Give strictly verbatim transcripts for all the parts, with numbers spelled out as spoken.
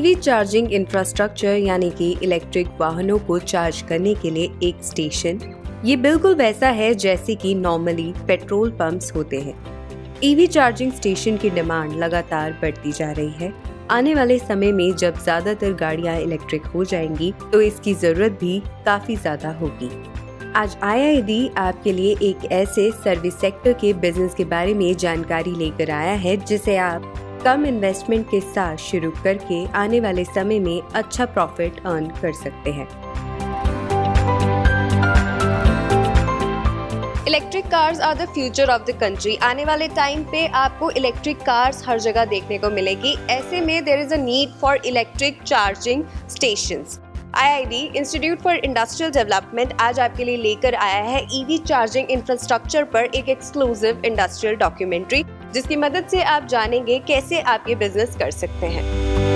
EV charging infrastructure यानी कि electric वाहनों को चार्ज करने के लिए एक स्टेशन, ये बिल्कुल वैसा है जैसे कि नॉर्मली पेट्रोल पंप्स होते हैं। ईवी चार्जिंग स्टेशन की डिमांड लगातार बढ़ती जा रही है। आने वाले समय में जब ज्यादातर गाड़ियां इलेक्ट्रिक हो जाएंगी तो इसकी जरूरत भी काफी ज्यादा होगी। आज आई आई डी आपके लिए एक ऐसे सर्विस सेक्टर के बिजनेस के बारे में जानकारी लेकर आया है जिसे आप कम इन्वेस्टमेंट के साथ शुरू करके आने वाले समय में अच्छा प्रॉफिट अर्न कर सकते हैं। Electric cars are the future of the country. आने वाले टाइम पे आपको इलेक्ट्रिक कार्स हर जगह देखने को मिलेगी। ऐसे में there is a need for electric charging stations. I I D institute for industrial development आज आपके लिए लेकर आया है ईवी चार्जिंग इंफ्रास्ट्रक्चर पर एक एक्सक्लूसिव इंडस्ट्रियल डॉक्यूमेंट्री, जिसकी मदद से आप जानेंगे कैसे आप ये बिजनेस कर सकते हैं।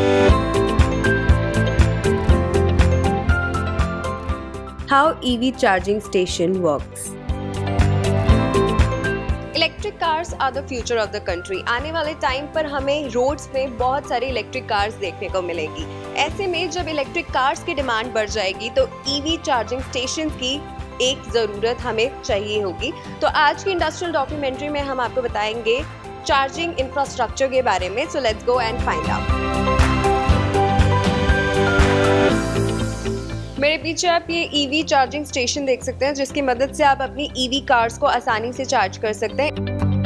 How EV charging station works. Electric cars are the future of the country. आने वाले टाइम पर हमें रोड्स में बहुत सारी इलेक्ट्रिक कार्स देखने को मिलेगी। ऐसे में जब इलेक्ट्रिक कार्स की डिमांड बढ़ जाएगी तो ईवी चार्जिंग स्टेशन की एक ज़रूरत हमें चाहिए होगी। तो आज की इंडस्ट्रियल डॉक्यूमेंट्री में हम आपको बताएंगे चार्जिंग इंफ्रास्ट्रक्चर के बारे में। So let's go and find out. मेरे पीछे आप ये ईवी चार्जिंग स्टेशन देख सकते हैं, जिसकी मदद से आप अपनी ईवी कार्स को आसानी से चार्ज कर सकते हैं।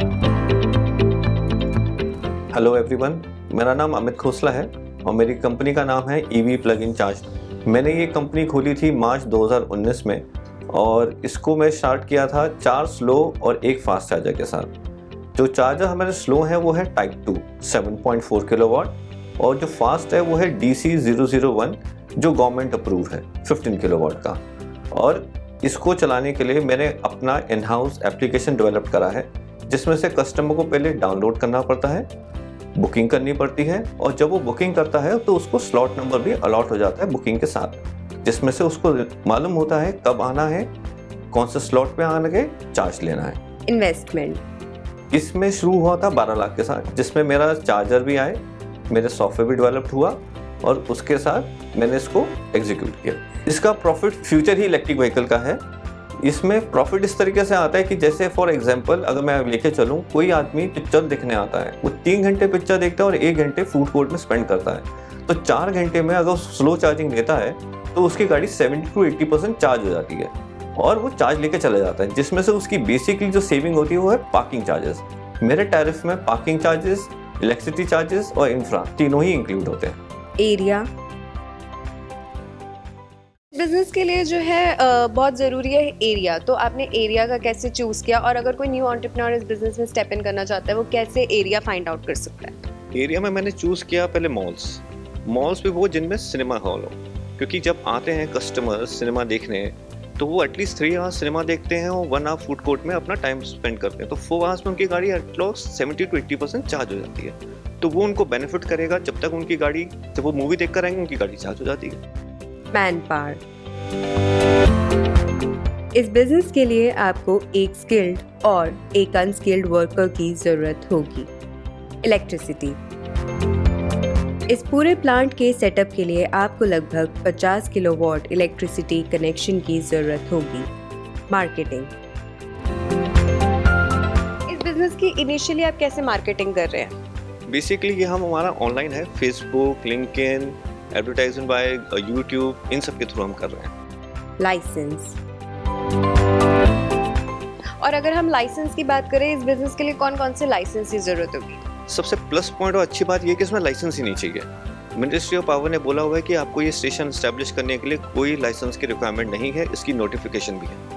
हेलो एवरीवन, मेरा नाम अमित खोसला है और मेरी कंपनी का नाम है ईवी प्लग इन चार्ज। मैंने ये कंपनी खोली थी मार्च दो हज़ार उन्नीस में और इसको मैं स्टार्ट किया था चार स्लो और एक फास्ट चार्जर के साथ। जो चार्जर हमारे स्लो है वो है type two seven point four kilowatt और जो फास्ट है वो है D C zero zero one जो गवर्नमेंट अप्रूव है फिफ्टीन किलोवाट का। और इसको चलाने के लिए मैंने अपना इन हाउस एप्लीकेशन डेवलप करा है, जिसमें से कस्टमर को पहले डाउनलोड करना पड़ता है, बुकिंग करनी पड़ती है और जब वो बुकिंग करता है तो उसको स्लॉट नंबर भी अलॉट हो जाता है बुकिंग के साथ, जिसमें से उसको मालूम होता है कब आना है, कौन से स्लॉट पे आने के चार्ज लेना है। इन्वेस्टमेंट इसमें शुरू हुआ था बारह लाख के साथ, जिसमें मेरा चार्जर भी आए, मेरे सॉफ्टवेयर भी डेवलप्ड हुआ और उसके साथ मैंने इसको एग्जीक्यूट किया। इसका प्रॉफिट फ्यूचर ही इलेक्ट्रिक व्हीकल का है। इसमें प्रॉफिट इस तरीके से आता है कि जैसे फॉर एग्जांपल अगर मैं लेके चलूँ, कोई आदमी पिक्चर देखने आता है, वो तीन घंटे पिक्चर देखता है और एक घंटे फूड कोर्ट में स्पेंड करता है, तो चार घंटे में अगर स्लो चार्जिंग लेता है तो उसकी गाड़ी seventy two eighty percent charge हो जाती है और वो चार्ज लेके चला जाता है, जिसमें से उसकी बेसिकली जो सेविंग होती है वो है पार्किंग चार्जेस। मेरे टैरिफ में पार्किंग चार्जेस, इलेक्ट्रिसिटी चार्जेस और इंफ्रा तीनों ही इंक्लूड होते हैं। एरिया बिजनेस के लिए जो है बहुत ज़रूरी है एरिया। तो आपने एरिया का कैसे चूज़ किया और अगर कोई न्यू एंटरप्रेन्योर इस बिजनेस में स्टेप इन करना चाहता है वो कैसे एरिया फाइंड आउट कर सकता है? एरिया में मैंने चूज़ किया पहले मॉल्स मॉल्स भी वो जिनमें सिनेमा हॉल हो, क्योंकि जब आते हैं कस्टमर्स सिनेमा देखने तो वो एटलीस्ट थ्री आवर्स सिनेमा देखते हैं और वन आवर फूड कोर्ट में अपना टाइम स्पेंड करते हैं, तो फोर आवर्स में उनकी गाड़ी at least seventy two eighty percent charge हो जाती है। तो वो उनको बेनिफिट करेगा जब तक उनकी गाड़ी, जब वो मूवी देख कर आएंगे उनकी गाड़ी चार्ज हो जाती है। Man power. इस बिजनेस के लिए आपको एक स्किल्ड और एक अनस्किल्ड वर्कर की जरूरत होगी। इलेक्ट्रिसिटी। इस पूरे प्लांट के सेटअप के लिए आपको लगभग पचास किलोवाट इलेक्ट्रिसिटी कनेक्शन की जरूरत होगी। मार्केटिंग। इस बिजनेस की इनिशियली आप कैसे मार्केटिंग कर रहे हैं? बेसिकली ये हम हमारा ऑनलाइन है, Facebook, LinkedIn, advertisement by YouTube, इन सब के थ्रू हम कर रहे हैं। लाइसेंस। और अगर हम लाइसेंस की बात करें, इस बिजनेस के लिए कौन कौन से लाइसेंस की जरूरत होगी? सबसे प्लस पॉइंट और अच्छी बात ये कि इसमें लाइसेंस ही नहीं चाहिए। मिनिस्ट्री ऑफ पावर ने बोला हुआ है कि आपको ये स्टेशन एस्टैब्लिश करने के लिए कोई लाइसेंस की रिक्वायरमेंट नहीं है, इसकी नोटिफिकेशन भी है।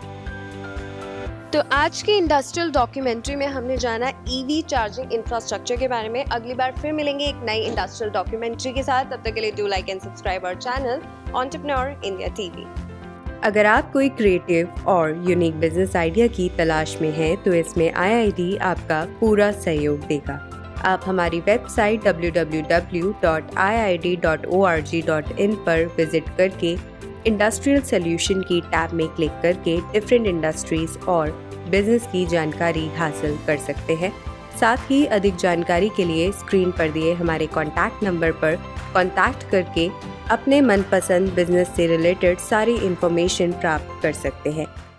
तो आज की इंडस्ट्रियल डॉक्यूमेंट्री में हमने जाना ईवी चार्जिंग इंफ्रास्ट्रक्चर के बारे में। अगली बार फिर मिलेंगे एक नई इंडस्ट्रियल डॉक्यूमेंट्री के साथ। तब तक के लिए do like and subscribe our channel entrepreneur India TV. अगर आप कोई क्रिएटिव और यूनिक बिजनेस आइडिया की तलाश में हैं, तो इसमें आई आई डी आपका पूरा सहयोग देगा। आप हमारी website W W W dot I I D dot O R G dot in पर विजिट करके इंडस्ट्रियल सॉल्यूशन की टैब में क्लिक करके डिफरेंट इंडस्ट्रीज और बिजनेस की जानकारी हासिल कर सकते हैं। साथ ही अधिक जानकारी के लिए स्क्रीन पर दिए हमारे कॉन्टैक्ट नंबर पर कॉन्टैक्ट करके अपने मनपसंद बिजनेस से रिलेटेड सारी इन्फॉर्मेशन प्राप्त कर सकते हैं।